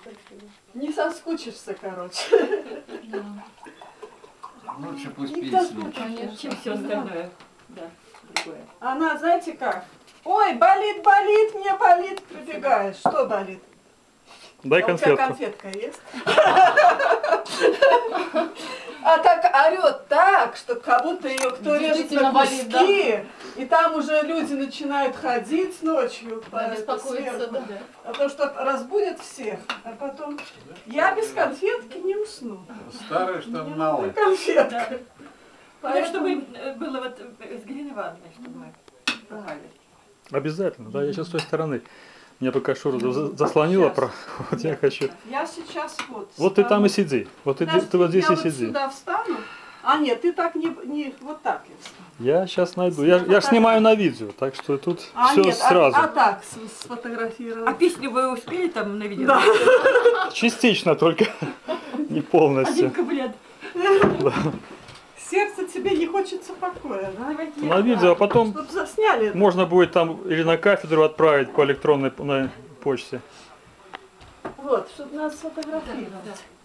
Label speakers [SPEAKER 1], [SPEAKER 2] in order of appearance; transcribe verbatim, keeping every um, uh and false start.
[SPEAKER 1] Не соскучишься, короче.
[SPEAKER 2] Лучше пусть песни.
[SPEAKER 3] Чем все остальное. Да, другое.
[SPEAKER 1] Она, знаете как? Ой, болит, болит, мне болит, прибегаешь. Что болит?
[SPEAKER 4] Дай
[SPEAKER 1] а
[SPEAKER 4] конфетку.
[SPEAKER 1] У тебя конфетка есть? А так орет так, что как будто ее кто режет на куски, и там уже люди начинают ходить ночью,
[SPEAKER 3] беспокоиться, да.
[SPEAKER 1] а то, что разбудят всех, а потом я без конфетки не усну.
[SPEAKER 2] Старое, что мало.
[SPEAKER 1] Конфетка.
[SPEAKER 3] Ну, чтобы было вот с Галиной Ивановной, чтобы мы попали.
[SPEAKER 4] Обязательно, да, я сейчас с той стороны. Меня пока Шура заслонила, про... вот я хочу.
[SPEAKER 1] Я сейчас вот.
[SPEAKER 4] Вот ты там и сиди. Вот ты, ты вот здесь
[SPEAKER 1] я
[SPEAKER 4] и
[SPEAKER 1] вот
[SPEAKER 4] сиди.
[SPEAKER 1] Сюда встану. А нет, ты так не, не вот так я встану.
[SPEAKER 4] Я сейчас найду. Я, я снимаю на видео, так что тут
[SPEAKER 1] А,
[SPEAKER 4] все
[SPEAKER 1] нет,
[SPEAKER 4] сразу.
[SPEAKER 1] А, а так сфотографировать.
[SPEAKER 3] А песню вы успели там на видео?
[SPEAKER 1] Да.
[SPEAKER 4] Частично только, не полностью.
[SPEAKER 3] Один куплет.
[SPEAKER 4] Да.
[SPEAKER 1] Сердце тебе не хочется покоя, да?
[SPEAKER 4] На видео, а потом
[SPEAKER 1] Чтоб засняли.
[SPEAKER 4] можно будет там или на кафедру отправить по электронной на почте.
[SPEAKER 1] Вот, чтобы нас сфотографировать.